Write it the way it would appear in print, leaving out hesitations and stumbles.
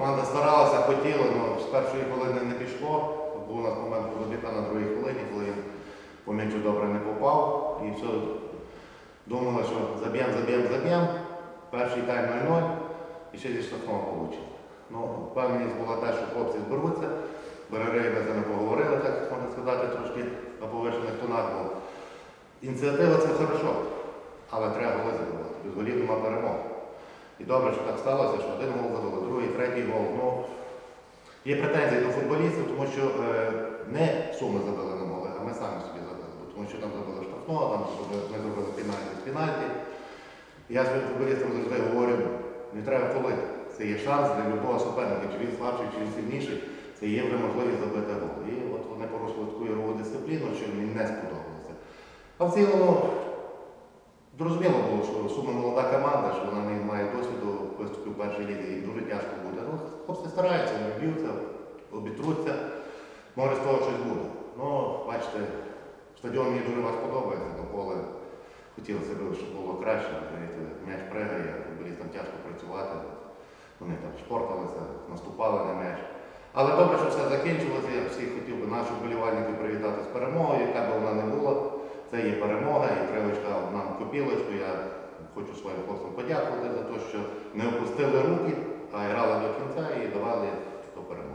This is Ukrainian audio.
Команда старалася, хотіла, але з першої хвилини не пішло. Був у нас момент Голубіка на другій хвилині, коли він по м'ячу добре не попав. І все, думали, що заб'ємо. Перший тайм 0-0 і ще зі штрафного получили. Ну, впевненість була те, що хлопці зберуться. Береги ми з ними поговорили, так можна сказати, трошки на повишених тонах. Бо ініціатива це хорошо, але треба голи забивати. Без голів нема перемоги. І добре, що так сталося, що один гол забили, другий, третій гол. Ну, є претензії до футболістів, тому що не суми забили нам голи, а ми самі собі забили. Тому що там забили штрафного, там ми зробили пенальті з пенальті. Я своїм футболістам завжди говорю, не треба хвалити. Це є шанс для любого суперника, чи він слабший, чи він сильніший. Це є вже можливість забити гол. І от вони порушили таку ігрову дисципліну, що мені не сподобалося. А в цілому, зрозуміло було, що Суми молода команда, що вона не має досвіду виступів в першій лізі, і дуже тяжко буде. Ну, хлопці стараються, не б'ються, обітруться, може з того щось буде. Ну, бачите, стадіон мені дуже вас подобається, на поле хотілося б, щоб було краще, м'яч пригає, футболістам тяжко працювати. Вони там шпорталися, наступали на м'яч. Але добре, що все закінчилося, я всіх хотів би наших вболівальників привітати з перемогою, яка б вона не була. Це є перемога і тривочка нам копілочку. Я хочу своїм хлопцям подякувати за те, що не опустили руки, а грали до кінця і давали до перемоги.